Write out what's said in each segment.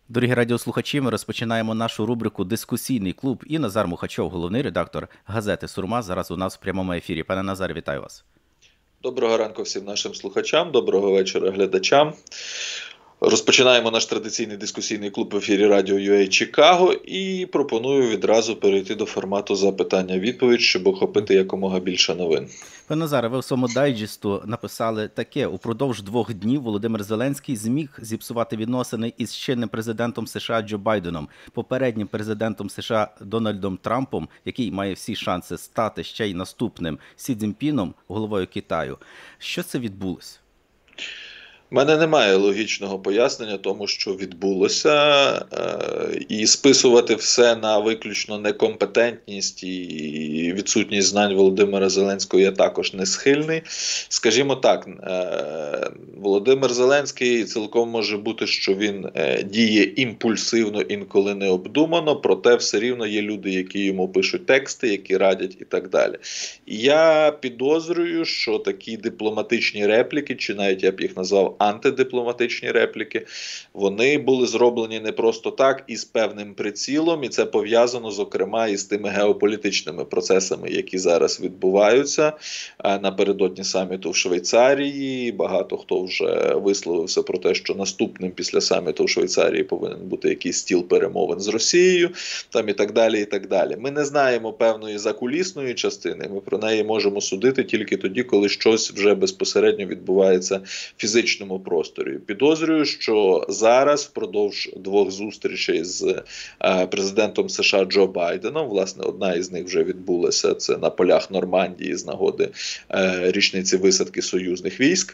Дорогі радіослухачі, ми розпочинаємо нашу рубрику «Дискусійний клуб» і Назар Мухачов, головний редактор газети «Сурма», зараз у нас в прямому ефірі. Пане Назар, вітаю вас. Доброго ранку всім нашим слухачам, доброго вечора глядачам. Розпочинаємо наш традиційний дискусійний клуб в ефірі Радіо UA Чикаго і пропоную відразу перейти до формату запитання-відповідь, щоб охопити якомога більше новин. Пане Назаре, ви в своєму дайджесту написали таке: упродовж 2 днів Володимир Зеленський зміг зіпсувати відносини із чинним президентом США Джо Байденом, попереднім президентом США Дональдом Трампом, який має всі шанси стати ще й наступним Сі Цзіньпіном, головою Китаю. Що це відбулося? У мене немає логічного пояснення тому, що відбулося, і списувати все на виключно некомпетентність і відсутність знань Володимира Зеленського я також не схильний. Скажімо так, Володимир Зеленський цілком може бути, що він діє імпульсивно, інколи необдумано, проте все рівно є люди, які йому пишуть тексти, які радять і так далі. І я підозрюю, що такі дипломатичні репліки, чи навіть я б їх назвав антидипломатичні репліки, вони були зроблені не просто так, і з певним прицілом, і це пов'язано, зокрема, із тими геополітичними процесами, які зараз відбуваються. Напередодні саміту в Швейцарії багато хто вже висловився про те, що наступним після саміту в Швейцарії повинен бути якийсь стіл перемовин з Росією, там і так далі, і так далі. Ми не знаємо певної закулісної частини, ми про неї можемо судити тільки тоді, коли щось вже безпосередньо відбувається в фізичному просторі. Підозрюю, що зараз впродовж 2 зустрічей з президентом США Джо Байденом, власне, одна із них вже відбулася, це на полях Нормандії з нагоди річниці висадки союзних військ.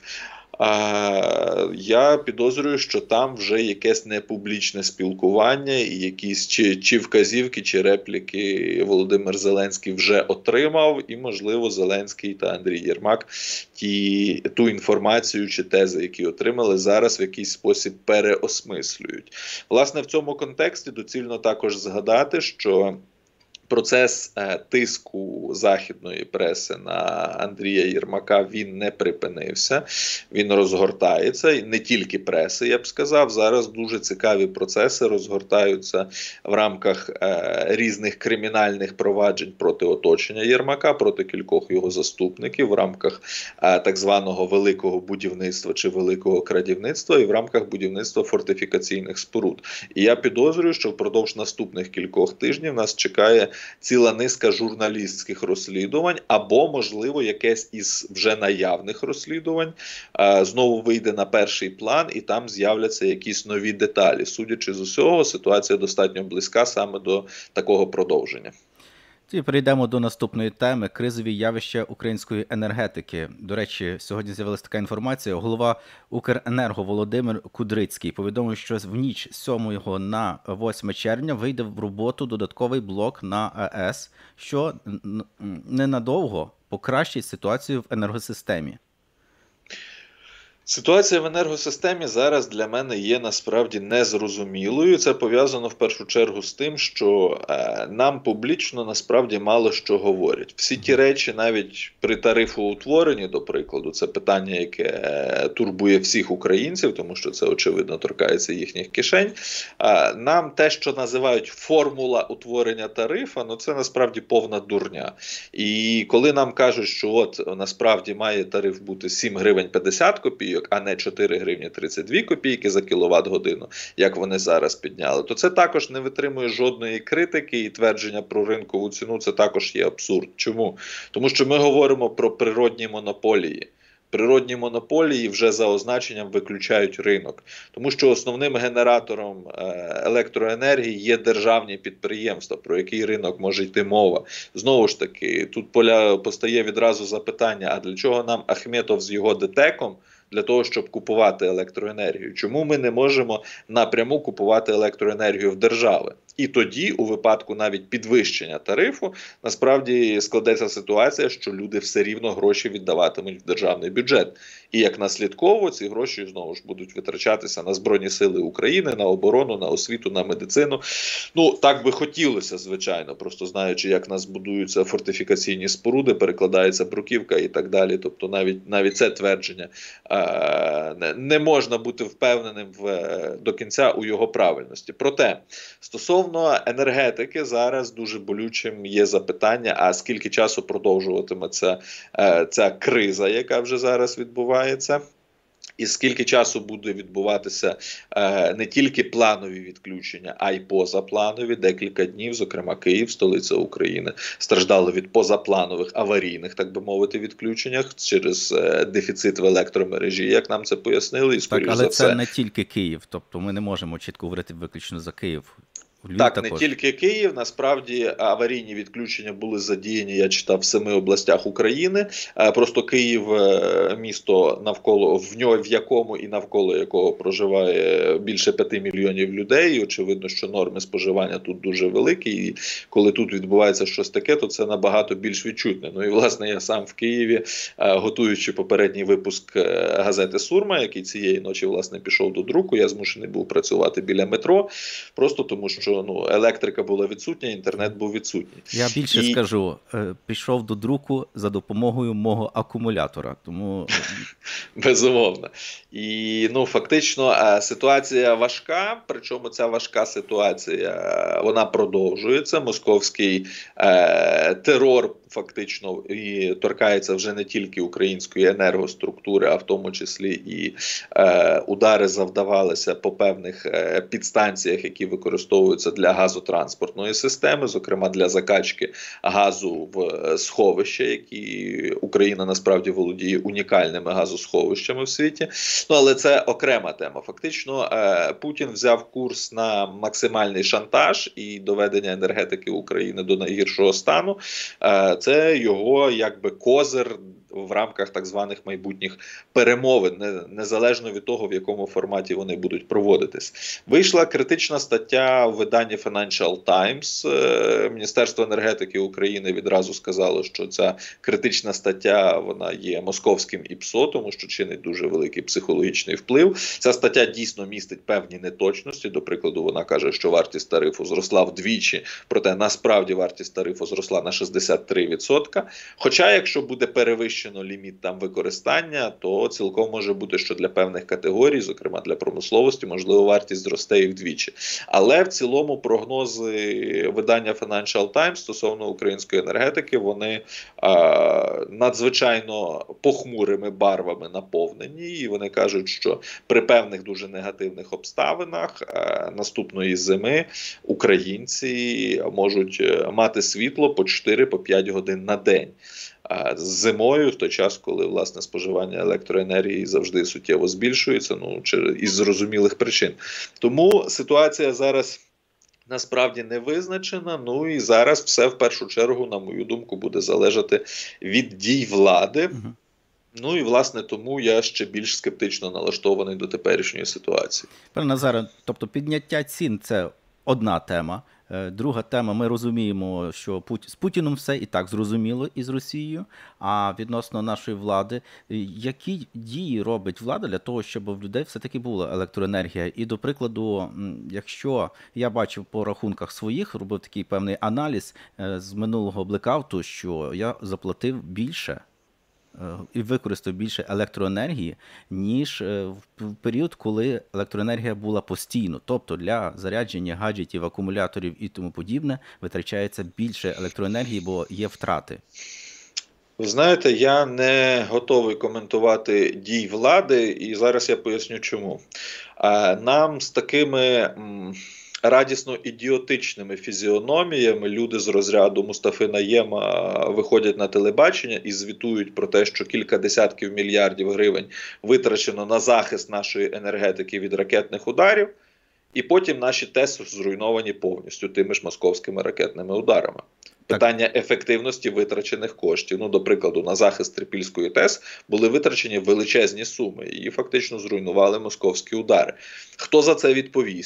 Я підозрюю, що там вже якесь непублічне спілкування і якісь чи вказівки, чи репліки Володимир Зеленський вже отримав, і, можливо, Зеленський та Андрій Єрмак ту інформацію чи тези, які отримали, зараз в якийсь спосіб переосмислюють. Власне, в цьому контексті доцільно також згадати, що процес тиску західної преси на Андрія Єрмака, він не припинився, він розгортається, і не тільки преси, я б сказав, зараз дуже цікаві процеси розгортаються в рамках різних кримінальних проваджень проти оточення Єрмака, проти кількох його заступників, в рамках так званого великого будівництва чи великого крадівництва і в рамках будівництва фортифікаційних споруд. І я підозрюю, що впродовж наступних кількох тижнів нас чекає ціла низка журналістських розслідувань, або, можливо, якесь із вже наявних розслідувань знову вийде на перший план, і там з'являться якісь нові деталі. Судячи з усього, ситуація достатньо близька саме до такого продовження. І перейдемо до наступної теми – кризові явища української енергетики. До речі, сьогодні з'явилася така інформація. Голова Укренерго Володимир Кудрицький повідомив, що в ніч з 7 на 8 червня вийде в роботу додатковий блок на АЕС, що ненадовго покращить ситуацію в енергосистемі. Ситуація в енергосистемі зараз для мене є насправді незрозумілою. Це пов'язано в першу чергу з тим, що нам публічно насправді мало що говорять. Всі ті речі, навіть при тарифоутворенні, до прикладу, це питання, яке турбує всіх українців, тому що це, очевидно, торкається їхніх кишень. Нам те, що називають формула утворення тарифа, ну це насправді повна дурня. І коли нам кажуть, що от насправді має тариф бути 7 гривень 50 копійок, а не 4 гривні 32 копійки за кіловат-годину, як вони зараз підняли, то це також не витримує жодної критики, і твердження про ринкову ціну – це також є абсурд. Чому? Тому що ми говоримо про природні монополії. Природні монополії вже за означенням виключають ринок. Тому що основним генератором електроенергії є державні підприємства, про який ринок може йти мова. Знову ж таки, тут постає відразу запитання, а для чого нам Ахметов з його ДТЕКом, для того, щоб купувати електроенергію? Чому ми не можемо напряму купувати електроенергію в держави? І тоді, у випадку навіть підвищення тарифу, насправді складеться ситуація, що люди все рівно гроші віддаватимуть в державний бюджет. І як наслідково ці гроші знову ж будуть витрачатися на Збройні Сили України, на оборону, на освіту, на медицину. Ну, так би хотілося, звичайно, просто знаючи, як нас будуються фортифікаційні споруди, перекладається бруківка і так далі. Тобто навіть це твердження не можна бути впевненим до кінця у його правильності. Проте, стосовно енергетики, зараз дуже болючим є запитання, а скільки часу продовжуватиметься ця криза, яка вже зараз відбувається. І скільки часу буде відбуватися не тільки планові відключення, а й позапланові. Декілька днів, зокрема Київ, столиця України, страждало від позапланових аварійних, так би мовити, відключеннях через дефіцит в електромережі, як нам це пояснили. І, так, але це не тільки Київ, тобто ми не можемо чітко говорити виключно за Київ. Так, також. Не тільки Київ, насправді аварійні відключення були задіяні, я читав, в 7 областях України. Просто Київ – місто, в якому і навколо якого проживає більше 5 мільйонів людей. І очевидно, що норми споживання тут дуже великі. І коли тут відбувається щось таке, то це набагато більш відчутне. Ну і, власне, я сам в Києві, готуючи попередній випуск газети «Сурма», який цієї ночі, власне, пішов до друку, я змушений був працювати біля метро, просто тому що електрика була відсутня, інтернет був відсутній. Я більше скажу, пішов до друку за допомогою мого акумулятора. Тому... Безумовно. І, фактично, ситуація важка, причому ця важка ситуація, вона продовжується. Московський терор фактично і торкається вже не тільки української енергоструктури, а в тому числі і удари завдавалися по певних підстанціях, які використовуються для газотранспортної системи, зокрема для закачки газу в сховища, які Україна насправді володіє унікальними газосховищами в світі. Але це окрема тема. Фактично Путін взяв курс на максимальний шантаж і доведення енергетики України до найгіршого стану. Це його козир в рамках так званих майбутніх перемовин, незалежно від того, в якому форматі вони будуть проводитись. Вийшла критична стаття в виданні Financial Times. Міністерство енергетики України відразу сказало, що ця критична стаття, вона є московським ІПСО, тому що чинить дуже великий психологічний вплив. Ця стаття дійсно містить певні неточності. До прикладу, вона каже, що вартість тарифу зросла вдвічі, проте насправді вартість тарифу зросла на 63%. Хоча, якщо буде перевищено ліміт там видання, то цілком може бути, що для певних категорій, зокрема для промисловості, можливо, вартість зросте і вдвічі. Але в цілому прогнози видання Financial Times стосовно української енергетики, вони надзвичайно похмурими барвами наповнені, і вони кажуть, що при певних дуже негативних обставинах наступної зими українці можуть мати світло по 4-5 годин на день. Зимою, в той час, коли, власне, споживання електроенергії завжди суттєво збільшується, із зрозумілих причин. Тому ситуація зараз насправді не визначена, і зараз все в першу чергу, на мою думку, буде залежати від дій влади. І, власне, тому я ще більш скептично налаштований до теперішньої ситуації. Пане Назаре, тобто підняття цін – це одна тема. Друга тема, ми розуміємо, що з Путіним все і так зрозуміло, і з Росією, а відносно нашої влади, які дії робить влада для того, щоб в людей все-таки була електроенергія? І, до прикладу, якщо я бачив по рахунках своїх, робив такий певний аналіз з минулого блекауту, що я заплатив більше і використав більше електроенергії, ніж в період, коли електроенергія була постійно. Тобто для зарядження гаджетів, акумуляторів і тому подібне витрачається більше електроенергії, бо є втрати. Ви знаєте, я не готовий коментувати дій влади, і зараз я поясню чому. Нам з такими радісно ідіотичними фізіономіями люди з розряду Мустафи Наєма виходять на телебачення і звітують про те, що кілька десятків мільярдів гривень витрачено на захист нашої енергетики від ракетних ударів, і потім наші ТЕС зруйновані повністю тими ж московськими ракетними ударами. Питання ефективності витрачених коштів. До прикладу, на захист Трипільської ТЕС були витрачені величезні суми. Її фактично зруйнували московські удари. Хто за це відповість?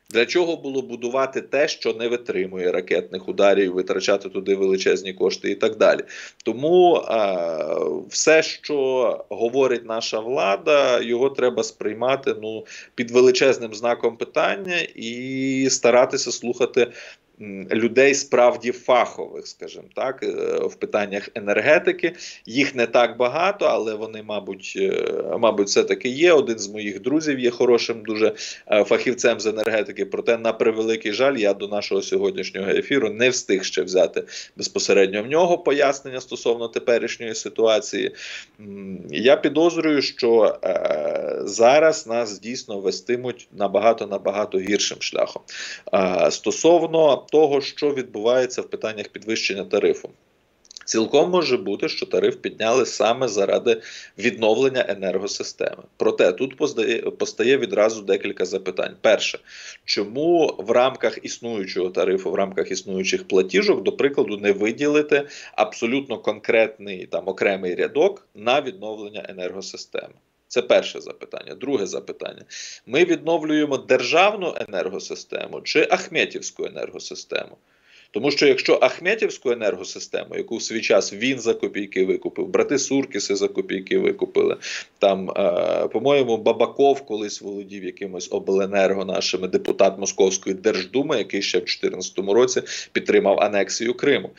Для чого було будувати те, що не витримує ракетних ударів, витрачати туди величезні кошти і так далі. Тому все, що говорить наша влада, його треба сприймати під величезним знаком питання і старатися слухати людей справді фахових, скажімо так, в питаннях енергетики. Їх не так багато, але вони, мабуть, все-таки є. Один з моїх друзів є хорошим дуже фахівцем з енергетики, проте, на превеликий жаль, я до нашого сьогоднішнього ефіру не встиг ще взяти безпосередньо в нього пояснення стосовно теперішньої ситуації. Я підозрюю, що зараз нас дійсно вестимуть набагато гіршим шляхом. Стосовно того, що відбувається в питаннях підвищення тарифу. Цілком може бути, що тариф підняли саме заради відновлення енергосистеми. Проте тут постає відразу декілька запитань. Перше, чому в рамках існуючого тарифу, в рамках існуючих платіжок, до прикладу, не виділити абсолютно конкретний окремий рядок на відновлення енергосистеми? Це перше запитання. Друге запитання. Ми відновлюємо державну енергосистему чи Ахметівську енергосистему? Тому що якщо Ахметівську енергосистему, яку в свій час він за копійки викупив, брати Суркіси за копійки викупили, по-моєму, Бабаков колись володів якимось обленерго, нашими депутат Московської Держдуми, який ще в 2014 році підтримав анексію Криму.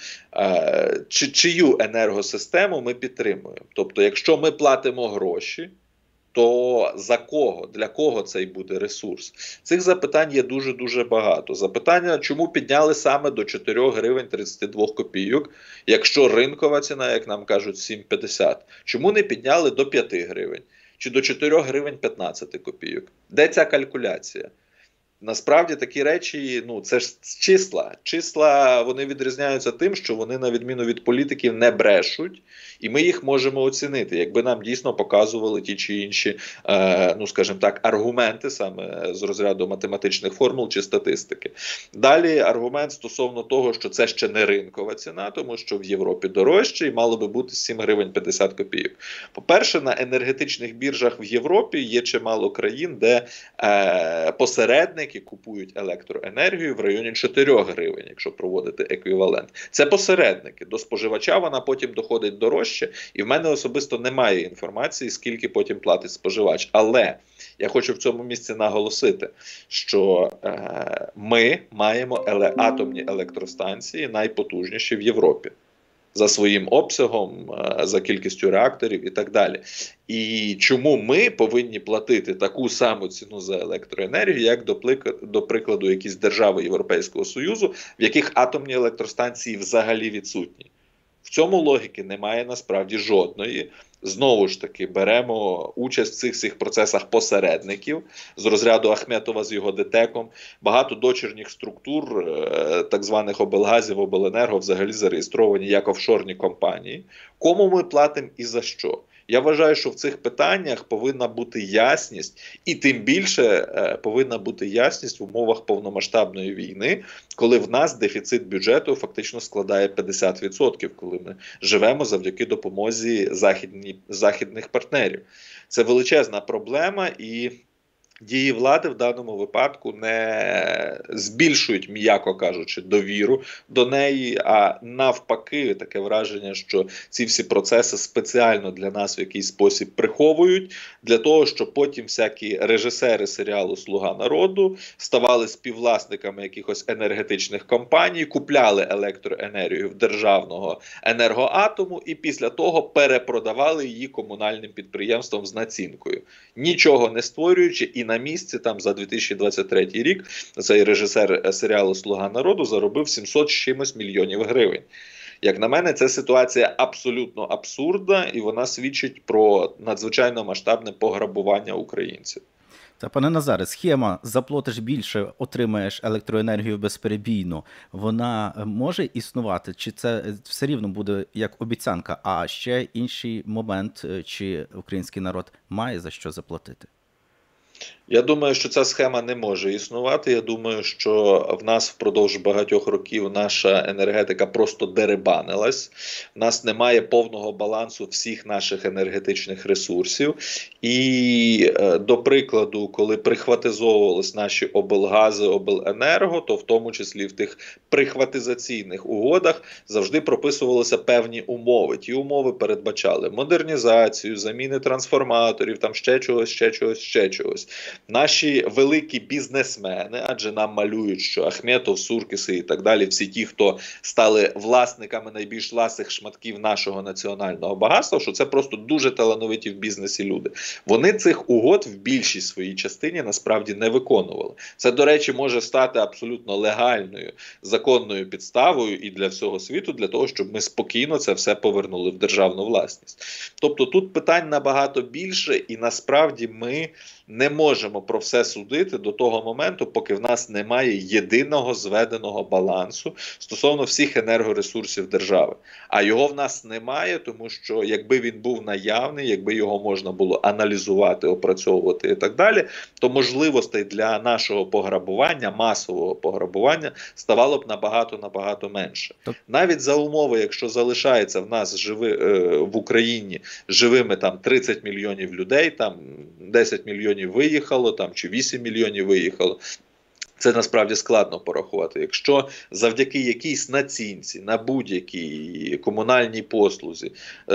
Чию енергосистему ми підтримуємо? Тобто, якщо ми платимо гроші, то за кого, для кого цей буде ресурс? Цих запитань є дуже багато. Запитання, чому підняли саме до 4 гривень 32 копійок, якщо ринкова ціна, як нам кажуть, 7,50. Чому не підняли до 5 гривень? Чи до 4 гривень 15 копійок? Де ця калькуляція? Насправді такі речі, це ж числа. Числа, вони відрізняються тим, що вони, на відміну від політиків, не брешуть, і ми їх можемо оцінити, якби нам дійсно показували ті чи інші, скажімо так, аргументи саме з розряду математичних формул чи статистики. Далі аргумент стосовно того, що це ще не ринкова ціна, тому що в Європі дорожче і мало би бути 7 гривень 50 копійок. По-перше, на енергетичних біржах в Європі є чимало країн, де посередники купують електроенергію в районі 4 гривень, якщо проводити еквівалент. Це посередники. До споживача вона потім доходить дорожче, і в мене особисто немає інформації, скільки потім платить споживач. Але я хочу в цьому місці наголосити, що ми маємо атомні електростанції найпотужніші в Європі. За своїм обсягом, за кількістю реакторів і так далі. І чому ми повинні платити таку саму ціну за електроенергію, як, до прикладу, якісь держави Європейського Союзу, в яких атомні електростанції взагалі відсутні? В цьому логіки немає насправді жодної. Знову ж таки, беремо участь в цих всіх процесах посередників з розряду Ахметова з його ДТЕКом. Багато дочірніх структур, так званих облгазів, обленерго, взагалі зареєстровані як офшорні компанії. Кому ми платимо і за що? Я вважаю, що в цих питаннях повинна бути ясність, і тим більше повинна бути ясність в умовах повномасштабної війни, коли в нас дефіцит бюджету фактично складає 50%, коли ми живемо завдяки допомозі західних партнерів. Це величезна проблема, і дії влади в даному випадку не збільшують, м'яко кажучи, довіру до неї, а навпаки, таке враження, що ці всі процеси спеціально для нас в якийсь спосіб приховують, для того, щоб потім всякі режисери серіалу «Слуга народу» ставали співвласниками якихось енергетичних компаній, купляли електроенергію в державного енергоатому і після того перепродавали її комунальним підприємствам з націнкою, нічого не створюючи, і на місці там за 2023 рік цей режисер серіалу «Слуга народу» заробив 700 з чимось мільйонів гривень. Як на мене, ця ситуація абсолютно абсурдна, і вона свідчить про надзвичайно масштабне пограбування українців. Та, пане Назаре, схема «заплатиш більше, отримаєш електроенергію безперебійно», вона може існувати? Чи це все рівно буде як обіцянка? А ще інший момент, чи український народ має за що заплатити? Я думаю, що ця схема не може існувати. Я думаю, що в нас впродовж багатьох років наша енергетика просто дерибанилась. В нас немає повного балансу всіх наших енергетичних ресурсів. І, до прикладу, коли прихватизовувались наші облгази, обленерго, то в тому числі в тих прихватизаційних угодах завжди прописувалися певні умови. Ті умови передбачали модернізацію, заміни трансформаторів, там ще чогось, ще чогось, ще чогось. Наші великі бізнесмени, адже нам малюють, що Ахметов, Суркіси і так далі, всі ті, хто стали власниками найбільш ласих шматків нашого національного багатства, що це просто дуже талановиті в бізнесі люди. Вони цих угод в більшій своїй частині насправді не виконували. Це, до речі, може стати абсолютно легальною, законною підставою і для всього світу, для того, щоб ми спокійно це все повернули в державну власність. Тобто тут питань набагато більше, і насправді ми не можемо про все судити до того моменту, поки в нас немає єдиного зведеного балансу стосовно всіх енергоресурсів держави. А його в нас немає, тому що якби він був наявний, якби його можна було аналізувати, опрацьовувати і так далі, то можливостей для нашого пограбування, масового пограбування, ставало б набагато менше. Навіть за умови, якщо залишається в нас в Україні живими там 30 мільйонів людей, там 10 мільйонів виїхало, там чи 8 мільйонів виїхало. Це насправді складно порахувати. Якщо завдяки якійсь націнці, на будь-якій комунальній послузі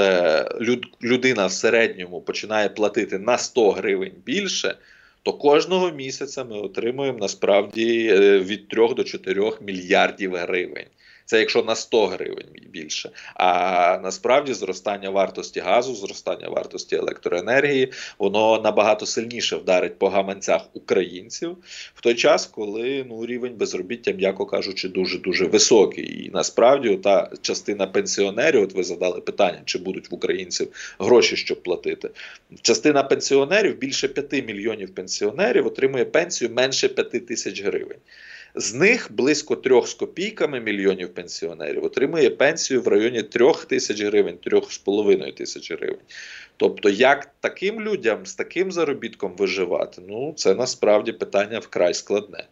людина в середньому починає платити на 100 гривень більше, то кожного місяця ми отримуємо насправді від 3 до 4 мільярдів гривень. Це якщо на 100 гривень більше. А насправді зростання вартості газу, зростання вартості електроенергії, воно набагато сильніше вдарить по гаманцях українців в той час, коли рівень безробіття, м'яко кажучи, дуже-дуже високий. І насправді та частина пенсіонерів, от ви задали питання, чи будуть в українців гроші, щоб платити. Частина пенсіонерів, більше 5 мільйонів пенсіонерів, отримує пенсію менше 5 тисяч гривень. З них близько 3 з копійками мільйонів пенсіонерів отримує пенсію в районі 3 тисяч гривень, 3,5 тисяч гривень. Тобто, як таким людям з таким заробітком виживати? Це насправді питання вкрай складне.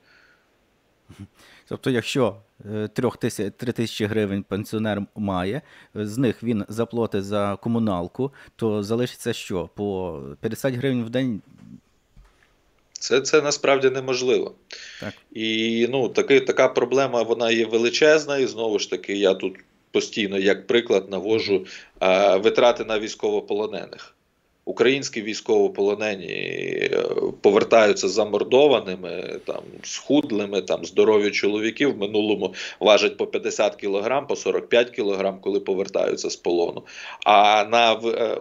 Тобто, якщо 3 тисячі гривень пенсіонер має, з них він заплатить за комуналку, то залишиться що? По 50 гривень в день? Це насправді неможливо. Так. І така проблема, вона є величезна, і знову ж таки я тут постійно як приклад навожу витрати на військовополонених. Українські військовополонені повертаються замордованими, схудлими, здорові чоловіки в минулому важать по 50 кг, по 45 кг, коли повертаються з полону. А на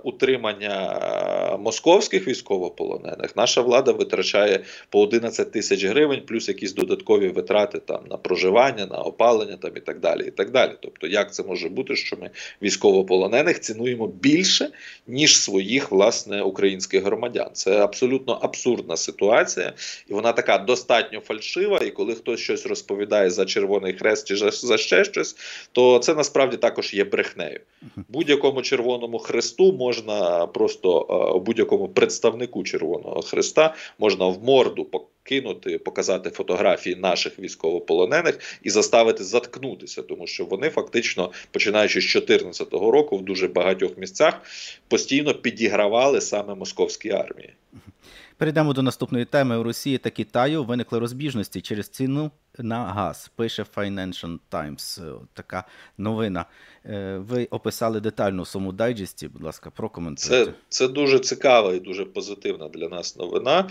утримання московських військовополонених наша влада витрачає по 11 тисяч гривень, плюс якісь додаткові витрати на проживання, на опалення і так далі, і так далі. Тобто, як це може бути, що ми військовополонених цінуємо більше, ніж своїх, власне, українських громадян. Це абсолютно абсурдна ситуація, і вона така достатньо фальшива, і коли хтось щось розповідає за Червоний Хрест чи за ще щось, то це насправді також є брехнею. Будь-якому Червоному Хресту можна просто, будь-якому представнику Червоного Хреста можна в морду показати фотографії наших військовополонених і заставити заткнутися, тому що вони фактично, починаючи з 2014 року, в дуже багатьох місцях постійно підігравали саме московській армії. Перейдемо до наступної теми. У Росії та Китаю виникли розбіжності через ціну на газ, пише Financial Times. Така новина. Ви описали детально в своєму дайджесті, будь ласка, прокоментуйте. Це дуже цікава і дуже позитивна для нас новина.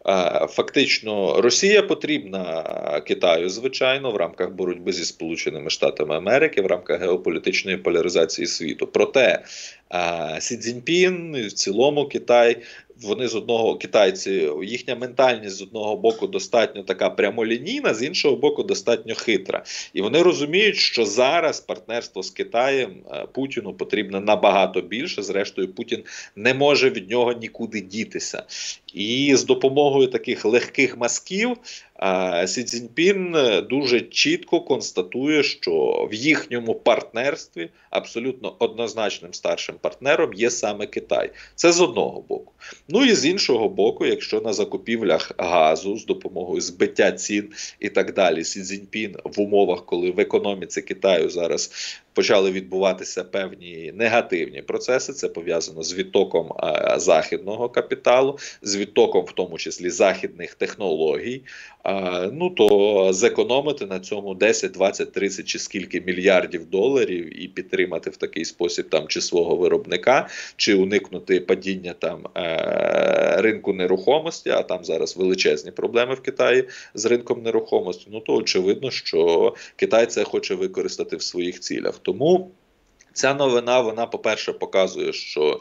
Фактично, Росія потрібна Китаю, звичайно, в рамках боротьби зі Сполученими Штатами Америки, в рамках геополітичної поляризації світу. Проте Сі Цзіньпін, в цілому Китай, вони китайці, їхня ментальність з одного боку достатньо така прямолінійна, з іншого боку достатньо хитра. І вони розуміють, що зараз партнерство з Китаєм Путіну потрібно набагато більше, зрештою Путін не може від нього нікуди дітися. І з допомогою таких легких мазків Сі Цзіньпін дуже чітко констатує, що в їхньому партнерстві абсолютно однозначним старшим партнером є саме Китай. Це з одного боку. Ну і з іншого боку, якщо на закупівлях газу з допомогою збиття цін і так далі, Сі Цзіньпін в умовах, коли в економіці Китаю зараз почали відбуватися певні негативні процеси, це пов'язано з відтоком західного капіталу, з відтоком в тому числі західних технологій, ну то зекономити на цьому 10, 20, 30 чи скільки мільярдів доларів і підтримати в такий спосіб там чи свого виробника, чи уникнути падіння там ринку нерухомості, а там зараз величезні проблеми в Китаї з ринком нерухомості, ну то очевидно, що Китай це хоче використати в своїх цілях. Тому ця новина, вона, по-перше, показує, що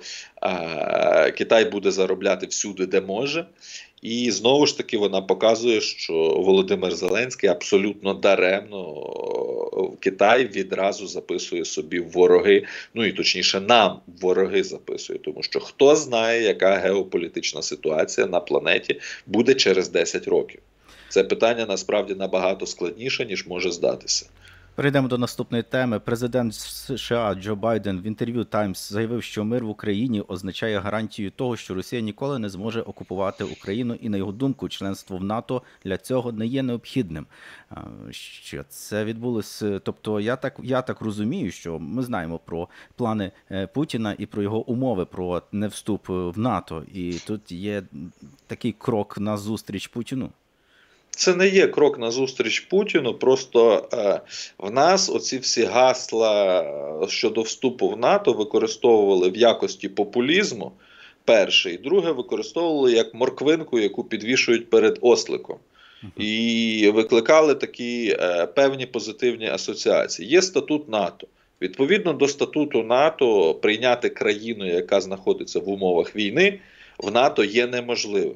Китай буде заробляти всюди, де може. І знову ж таки вона показує, що Володимир Зеленський абсолютно даремно в Китай відразу записує собі в вороги, ну і точніше нам в вороги записує, тому що хто знає, яка геополітична ситуація на планеті буде через 10 років. Це питання насправді набагато складніше, ніж може здатися. Перейдемо до наступної теми. Президент США Джо Байден в інтерв'ю Times заявив, що мир в Україні означає гарантію того, що Росія ніколи не зможе окупувати Україну, і, на його думку, членство в НАТО для цього не є необхідним. Що це відбулося? Тобто я так розумію, що ми знаємо про плани Путіна і про його умови про невступ в НАТО. І тут є такий крок назустріч Путіну. Це не є крок назустріч Путіну, просто в нас оці всі гасла щодо вступу в НАТО використовували в якості популізму, перше, і друге використовували як морквинку, яку підвішують перед осликом. І викликали такі певні позитивні асоціації. Є статут НАТО. Відповідно до статуту НАТО прийняти країну, яка знаходиться в умовах війни, в НАТО є неможливим.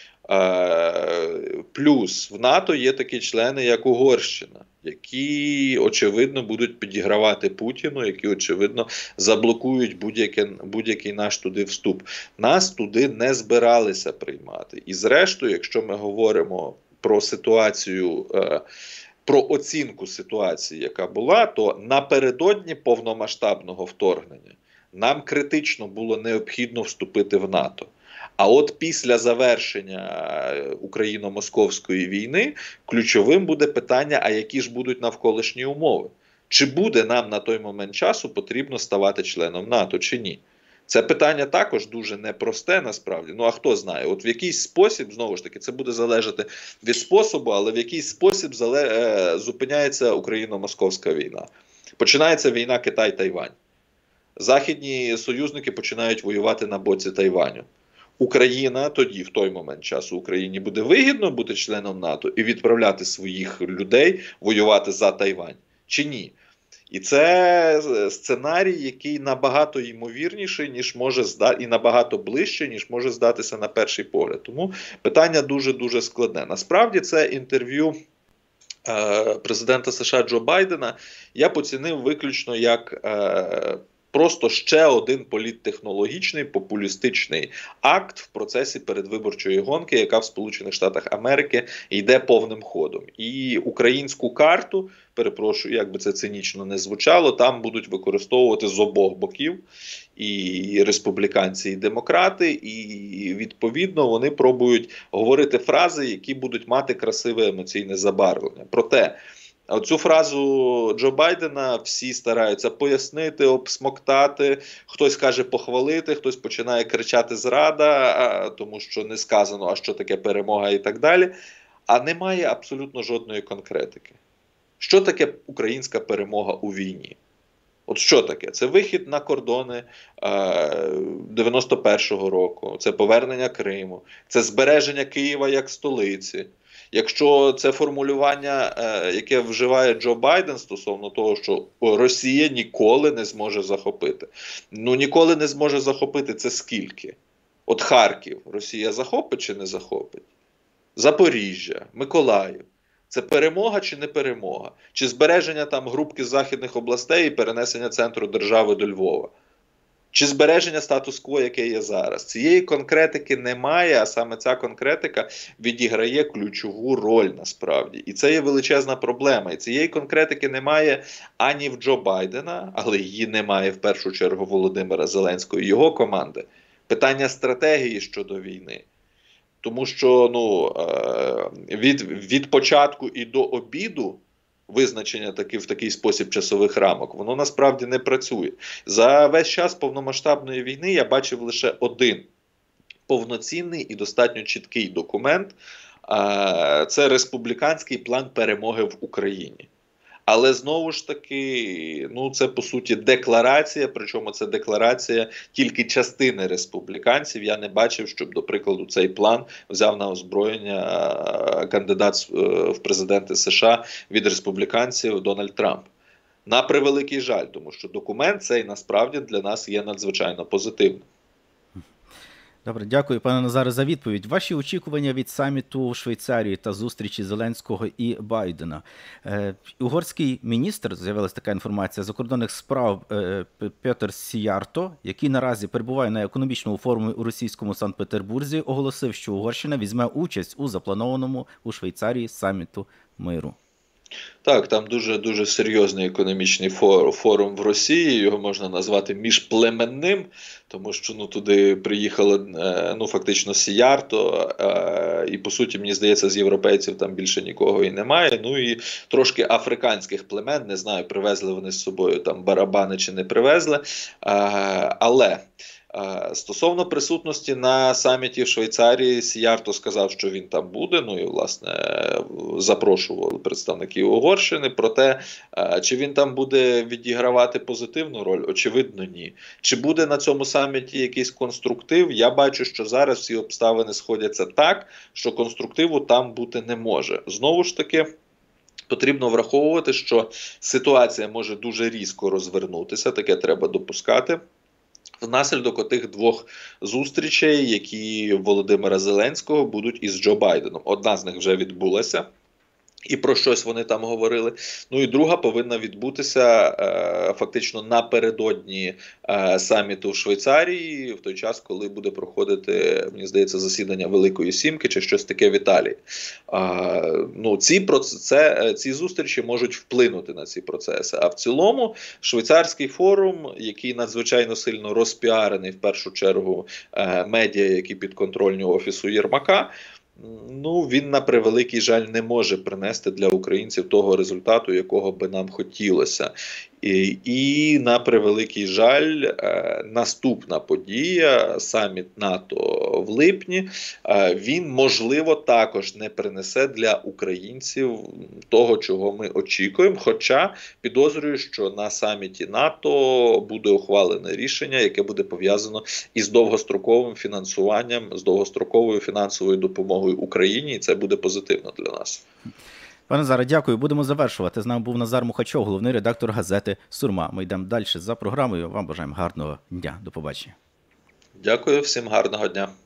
Плюс в НАТО є такі члени, як Угорщина, які, очевидно, будуть підігравати Путіну, які, очевидно, заблокують будь-який наш туди вступ. Нас туди не збиралися приймати. І зрештою, якщо ми говоримо про ситуацію, про оцінку ситуації, яка була, то напередодні повномасштабного вторгнення нам критично було необхідно вступити в НАТО. А от після завершення україно-московської війни ключовим буде питання, а які ж будуть навколишні умови? Чи буде нам на той момент часу потрібно ставати членом НАТО, чи ні? Це питання також дуже непросте насправді. Ну а хто знає? От в якийсь спосіб, знову ж таки, це буде залежати від способу, але в якийсь спосіб зупиняється україно-московська війна. Починається війна Китай-Тайвань. Західні союзники починають воювати на боці Тайваню. Україна тоді, в той момент часу, Україні буде вигідно бути членом НАТО і відправляти своїх людей воювати за Тайвань, чи ні? І це сценарій, який набагато ймовірніший, ніж може і набагато ближче, ніж може здатися на перший погляд. Тому питання дуже-дуже складне. Насправді це інтерв'ю президента США Джо Байдена я поцінив виключно як просто ще один політтехнологічний, популістичний акт в процесі передвиборчої гонки, яка в Сполучених Штатах Америки йде повним ходом. І українську карту, перепрошую, як би це цинічно не звучало, там будуть використовувати з обох боків і республіканці, і демократи, і відповідно вони пробують говорити фрази, які будуть мати красиве емоційне забарвлення. Проте, оцю фразу Джо Байдена всі стараються пояснити, обсмоктати, хтось каже похвалити, хтось починає кричати зрада, тому що не сказано, а що таке перемога і так далі. А немає абсолютно жодної конкретики. Що таке українська перемога у війні? От що таке? Це вихід на кордони 91-го року, це повернення Криму, це збереження Києва як столиці. Якщо це формулювання, яке вживає Джо Байден стосовно того, що Росія ніколи не зможе захопити. Ну, ніколи не зможе захопити це скільки? От Харків Росія захопить чи не захопить? Запоріжжя, Миколаїв. Це перемога чи не перемога? Чи збереження там групки західних областей і перенесення центру держави до Львова? чи збереження статус-кво, яке є зараз. Цієї конкретики немає, а саме ця конкретика відіграє ключову роль насправді. І це є величезна проблема. І цієї конкретики немає ані в Джо Байдена, але її немає в першу чергу Володимира Зеленського і його команди. Питання стратегії щодо війни. Тому що від початку і до обіду визначення в такий спосіб часових рамок, воно насправді не працює. За весь час повномасштабної війни я бачив лише один повноцінний і достатньо чіткий документ. Це республіканський план перемоги в Україні. Але знову ж таки, це по суті декларація, причому це декларація тільки частини республіканців. Я не бачив, щоб, до прикладу, цей план взяв на озброєння кандидат в президенти США від республіканців Дональд Трамп. На превеликий жаль, тому що документ цей насправді для нас є надзвичайно позитивним. Добре, дякую, пане Назаре, за відповідь. Ваші очікування від саміту в Швейцарії та зустрічі Зеленського і Байдена. Угорський міністр, з'явилася така інформація, закордонних справ Петер Сіярто, який наразі перебуває на економічному форумі у російському Санкт-Петербурзі, оголосив, що Угорщина візьме участь у запланованому у Швейцарії саміту миру. Так, там дуже серйозний економічний форум в Росії, його можна назвати міжплеменним, тому що туди приїхало фактично Сіярто, і по суті, мені здається, з європейців там більше нікого і немає. І трошки африканських племен, не знаю, привезли вони з собою там барабани чи не привезли, але... Стосовно присутності на саміті в Швейцарії, Сіярто сказав, що він там буде, і, власне, запрошували представників Угорщини. Проте, чи він там буде відігравати позитивну роль? Очевидно, ні. Чи буде на цьому саміті якийсь конструктив? Я бачу, що зараз всі обставини сходяться так, що конструктиву там бути не може. Знову ж таки, потрібно враховувати, що ситуація може дуже різко розвернутися, таке треба допускати. Внаслідок отих двох зустрічей, які Володимира Зеленського будуть із Джо Байденом. Одна з них вже відбулася, і про щось вони там говорили. І друга повинна відбутися фактично напередодні саміту в Швейцарії, в той час, коли буде проходити, мені здається, засідання Великої Сімки чи щось таке в Італії. Ці зустрічі можуть вплинути на ці процеси. А в цілому швейцарський форум, який надзвичайно сильно розпіарений в першу чергу медіа, які підконтрольні Офісу Єрмака, він, на превеликий жаль, не може принести для українців того результату, якого би нам хотілося. І на превеликий жаль, наступна подія, саміт НАТО в липні, він, можливо, також не принесе для українців того, чого ми очікуємо. Хоча підозрюю, що на саміті НАТО буде ухвалене рішення, яке буде пов'язано із довгостроковим фінансуванням, з довгостроковою фінансовою допомогою Україні, і це буде позитивно для нас. Пане Назаре, дякую. Будемо завершувати. З нами був Назар Мухачов, головний редактор газети «Сурма». Ми йдемо далі за програмою. Вам бажаємо гарного дня. До побачення. Дякую, всім гарного дня.